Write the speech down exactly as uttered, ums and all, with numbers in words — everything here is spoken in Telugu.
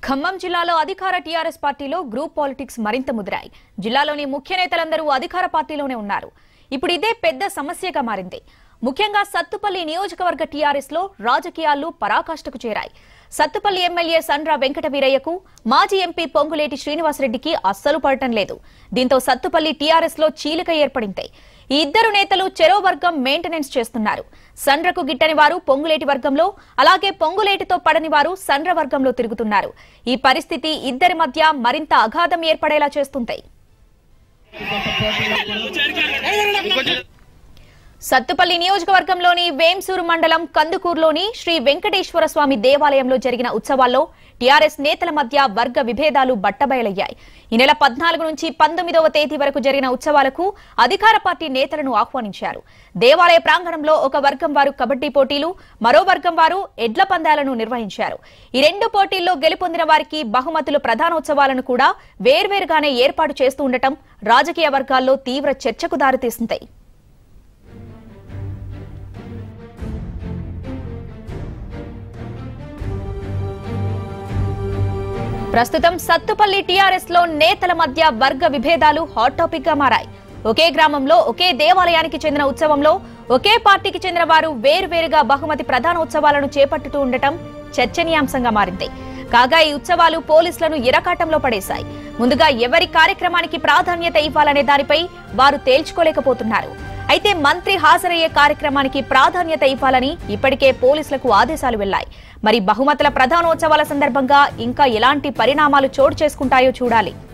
ఖమ్మం జిల్లాలో అధికార టీఆర్ఎస్ పార్టీలో గ్రూప్ పాలిటిక్స్ మరింత ముదిరాయి. జిల్లాలోని ముఖ్య నేతలందరూ అధికార పార్టీలోనే ఉన్నారు. ఇప్పుడు ఇదే పెద్ద సమస్యగా మారింది. ముఖ్యంగా సత్తుపల్లి నియోజకవర్గ టీఆర్ఎస్ లో రాజకీయాలు పరాకాష్ఠకు చేరాయి. సత్తుపల్లి ఎమ్మెల్యే సండ్ర వెంకట వీరయ్యకు మాజీ ఎంపీ పొంగులేటి శ్రీనివాసరెడ్డికి అస్సలు పడటం లేదు. దీంతో సత్తుపల్లి టీఆర్ఎస్ లో చీలిక ఏర్పడింది. ఈ ఇద్దరు నేతలు చెరో వర్గం మెయింటెనెన్స్ చేస్తున్నారు. సండ్రకు గిట్టని వారు పొంగులేటి వర్గంలో, అలాగే పొంగులేటితో పడని వారు సండ్ర వర్గంలో తిరుగుతున్నారు. ఈ పరిస్థితి ఇద్దరి మధ్య మరింత అగాధం ఏర్పడేలా చేస్తుంది. సత్తుపల్లి నియోజకవర్గంలోని వేంసూరు మండలం కందుకూరులోని శ్రీ వెంకటేశ్వర స్వామి దేవాలయంలో జరిగిన ఉత్సవాల్లో టీఆర్ఎస్ నేతల మధ్య వర్గ విభేదాలు బట్టబయలయ్యాయి. ఈ నెల పద్నాలుగు నుంచి పంతొమ్మిదవ తేదీ వరకు జరిగిన ఉత్సవాలకు అధికార పార్టీ నేతలను ఆహ్వానించారు. దేవాలయ ప్రాంగణంలో ఒక వర్గం వారు కబడ్డీ పోటీలు, మరో వర్గం వారు ఎడ్ల పందాలను నిర్వహించారు. ఈ రెండు పోటీల్లో గెలుపొందిన వారికి బహుమతులు ప్రధానోత్సవాలను కూడా వేర్వేరుగానే ఏర్పాటు చేస్తూ ఉండటం రాజకీయ వర్గాల్లో తీవ్ర చర్చకు దారితీసింది. ప్రస్తుతం సత్తుపల్లి టీఆర్ఎస్ లో నేతల మధ్య వర్గ విభేదాలు హాట్ టాపిక్ గా మారాయి. ఒకే గ్రామంలో ఒకే దేవాలయానికి చెందిన ఉత్సవంలో ఒకే పార్టీకి చెందిన వారు వేరువేరుగా బహుమతి ప్రధానోత్సవాలను చేపట్టుతూ ఉండటం చర్చనీయాంశంగా మారింది. కాగా ఈ ఉత్సవాలు పోలీసులను ఇరకాటంలో పడేశాయి. ముందుగా ఎవరి కార్యక్రమానికి ప్రాధాన్యత ఇవ్వాలనే దానిపై వారు తేల్చుకోలేకపోతున్నారు. అయితే మంత్రి హాజరయ్యే కార్యక్రమానికి ప్రాధాన్యత ఇవ్వాలని ఇప్పటికే పోలీసులకు ఆదేశాలు వెళ్లాయి. మరి బహుమతుల ప్రధానోత్సవాల సందర్భంగా ఇంకా ఎలాంటి పరిణామాలు చోటు చేసుకుంటాయో చూడాలి.